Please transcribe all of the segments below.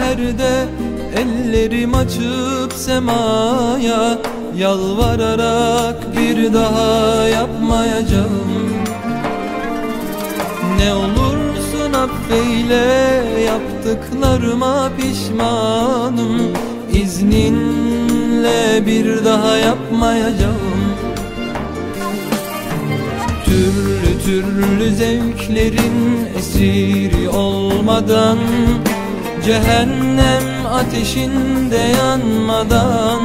seherde ellerim açıp semaya, yalvararak bir daha yapmayacağım. Ne olursun affeyle, yaptıklarıma pişmanım. İzninle bir daha yapmayacağım. Türlü türlü zevklerin esiri olmadan, cehennem ateşinde yanmadan,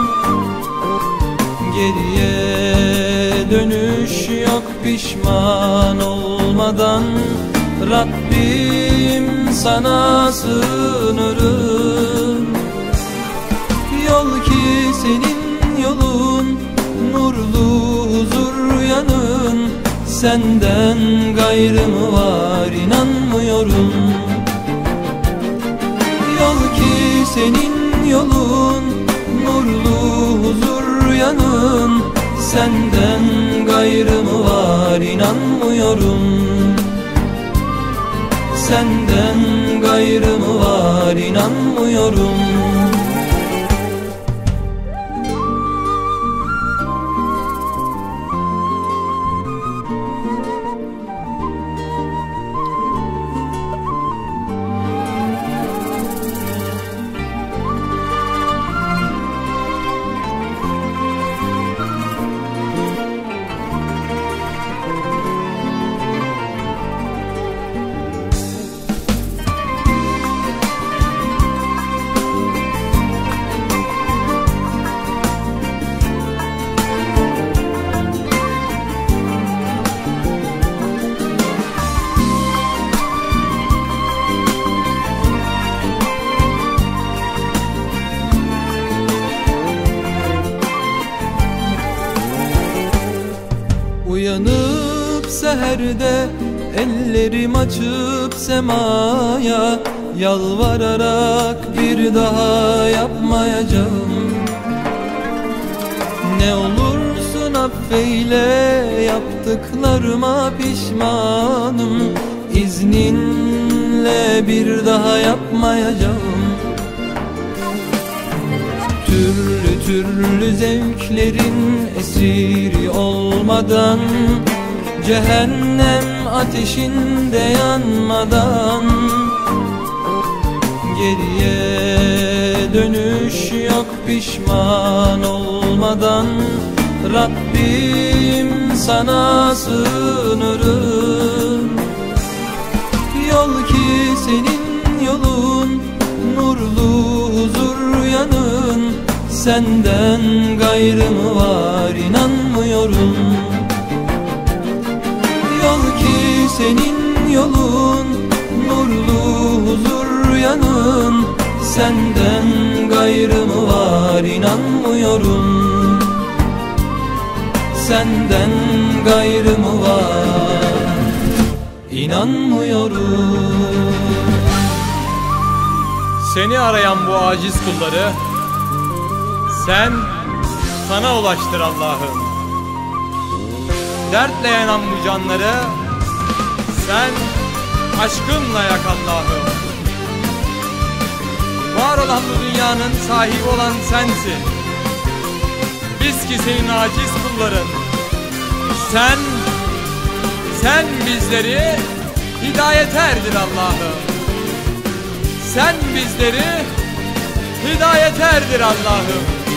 geriye dönüş yok pişman olmadan. Rabbim sana sığınırım. Yol ki senin yolun, nurlu huzur yanın. Senden gayrı mı var, inanmıyorum. Yol ki senin yolun, nurlu huzur yanın. Senden gayrı mı var, inanmıyorum. Senden gayrı mı var, inanmıyorum. Uyanıp seherde ellerim açıp semaya, yalvararak bir daha yapmayacağım. Ne olursun affeyle, yaptıklarıma pişmanım. İzninle bir daha yapmayacağım. Türlü türlü zevklerin esiri olmadan, cehennem ateşinde yanmadan, geriye dönüş yok pişman olmadan. Rabbim sana sığınırım. Yol ki senin yolun, nurlu huzur yanın. Senden gayrı mı var, inanmıyorum. Yol ki senin yolun, nurlu huzur yanın. Senden gayrı mı var, inanmıyorum. Senden gayrı mı var, inanmıyorum. Seni arayan bu aciz kulları sen sana ulaştır Allah'ım. Dertle yanan bu canları sen aşkınla yak Allah'ım. Var olan bu dünyanın sahibi olan sensin. Biz ki senin aciz kulların. Sen bizleri hidayete erdir Allah'ım. Sen bizleri hidayete erdir Allah'ım.